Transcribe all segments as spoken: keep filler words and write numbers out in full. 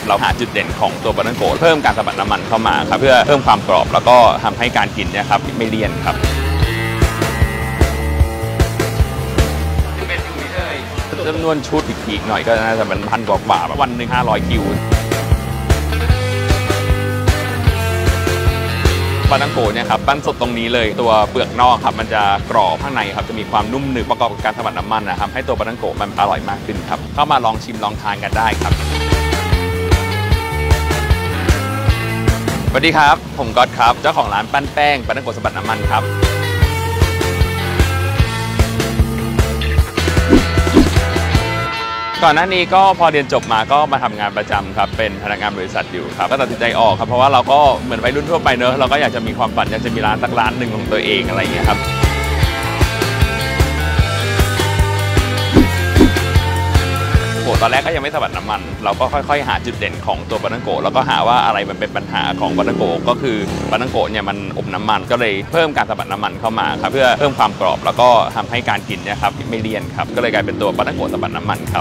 เราหาจุดเด่นของตัวปานังโกะเพิ่มการสะบัดน้ำมันเข้ามาครับเพื่อเพิ่มความกรอบแล้วก็ทำให้การกินเนี่ยครับไม่เลี่ยนครับจำนวนชุดอีกๆหน่อยก็น่าจะเป็นพันกว่าๆวันหนึ่งห้าร้อยคิวปานังโกะเนี่ยครับปั้นสดตรงนี้เลยตัวเปลือกนอกครับมันจะกรอบข้างในครับจะมีความนุ่มหนึบประกอบกับการสะบัดน้ำมันนะครับให้ตัวปานังโกะมันอร่อยมากขึ้นครับเข้ามาลองชิมลองทานกันได้ครับสวัสดีครับผมก๊อตครับเจ้าของร้านปั้นแป้งปานังโกะสะบัดน้ำมันครับก่อนหน้านี้ก็พอเรียนจบมาก็มาทำงานประจำครับเป็นพนักงานบริษัทอยู่ครับก็ตัดสินใจออกครับเพราะว่าเราก็เหมือนวัยรุ่นทั่วไปเนอะเราก็อยากจะมีความฝันอยากจะมีร้านสักร้านหนึ่งของตัวเองอะไรอย่างเงี้ยครับโหตอนแรกก็ยังไม่สะบัดน้ำมันเราก็ค่อยๆหาจุดเด่นของตัวปานังโกะแล้วก็หาว่าอะไรมันเป็นปัญหาของปานังโกะก็คือปานังโกะเนี่ยมันอมน้ำมันก็เลยเพิ่มการสะบัดน้ำมันเข้ามาครับเพื่อเพิ่มความกรอบแล้วก็ทำให้การกินเนี่ยครับไม่เลี่ยนครับก็เลยกลายเป็นตัวปานังโกะสะบัดน้ำมันครับ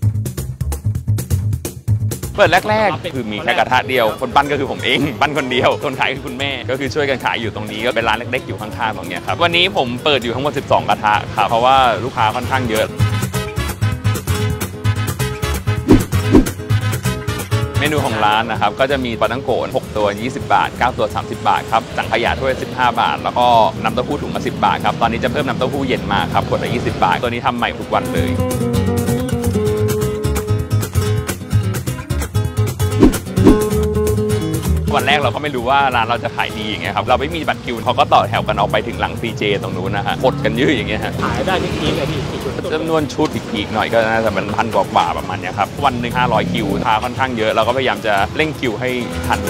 เปิดแรกๆคือมีแค่กระทะเดียวคนปั้นก็คือผมเองปั้นคนเดียวคนขายคือคุณแม่ก็คือช่วยกันขายอยู่ตรงนี้ก็เป็นร้านเล็กๆอยู่ข้างๆตรงนี้ครับวันนี้ผมเปิดอยู่ทั้งหมดสิบสองกระทะครับเพราะว่าลูกค้าค่อนข้างเยอะเมนูของร้านนะครับก็จะมีปานังโกะหกตัวยี่สิบบาทเก้าตัวสามสิบบาทครับสังขยาถ้วยสิบห้าบาทแล้วก็น้ำเต้าหู้ถุงละสิบบาทครับตอนนี้จะเพิ่มน้ำเต้าหู้เย็นมาครับขวดละยี่สิบบาทตัวนี้ทำใหม่ทุกวันเลยวันแรกเราก็ไม่รู้ว่าร้านเราจะขายดีอย่างเงี้ยครับเราไม่มีบัตรคิวเขาก็ต่อแถวกันออกไปถึงหลัง ซี เจ ตรงนู้นนะฮะกดกันยืดอย่างเงี้ยฮะขายได้ที่ทีเลยพี่จำนวนชุดอีกๆหน่อยก็น่าจะเป็นพันกว่าๆประมาณนี้ครับวันหนึ่งห้าร้อยคิวทาค่อนข้างเยอะเราก็พยายามจะเร่งคิวให้ทัน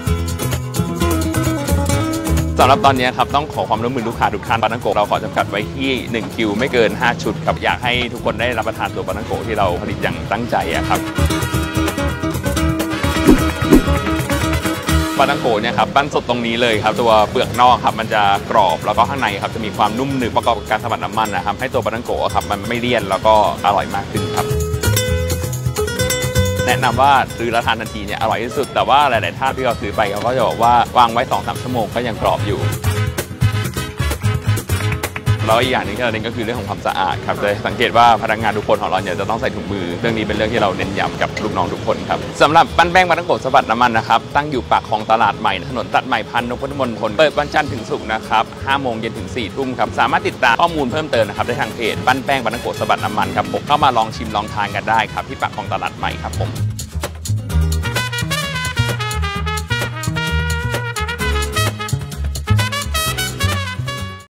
สำหรับตอนนี้ครับต้องขอความร่วมมือลูกค้าทุกท่านปานังโกะเราขอจำกัดไว้ที่หนึ่งคิวไม่เกินห้าชุดครับอยากให้ทุกคนได้รับประทานตัวปานังโกะที่เราผลิตอย่างตั้งใจครับปานังโกะเนี่ยครับปั้นสดตรงนี้เลยครับตัวเปลือกนอกครับมันจะกรอบแล้วก็ข้างในครับจะมีความนุ่มหนึบประกอบกับการสะบัดน้ำมันนะครับให้ตัวปานังโกะครับมันไม่เลี่ยนแล้วก็อร่อยมากขึ้นครับแนะนำว่าซื้อแล้วทานทันทีเนี่ยอร่อยที่สุดแต่ว่าหลายๆท่านที่เราซื้อไปเขาก็จะบอกว่าวางไว้ สองถึงสาม ชั่วโมงก็ยังกรอบอยู่แล้วอีกอย่างนึงที่เราเน้นก็คือเรื่องของความสะอาดครับจะสังเกตว่าพนักงานทุกคนของเราเนี่ยจะต้องใส่ถุงมือเรื่องนี้เป็นเรื่องที่เราเน้นย้ำกับลูกน้องทุกคนครับสำหรับปั้นแป้งปานังโกะสะบัดน้ำมันนะครับตั้งอยู่ปากคลองตลาดใหม่ถนนตัดใหม่พันนพมณฑลเปิดวันจันทร์ถึงศุกร์นะครับห้าโมงเย็นถึงสี่ทุ่มครับสามารถติดตามข้อมูลเพิ่มเติมนะครับได้ทางเพจปั้นแป้งปานังโกะสะบัดน้ำมันครับผมเข้ามาลองชิมลองทานกันได้ครับที่ปากคลองตลาดใหม่ครับผม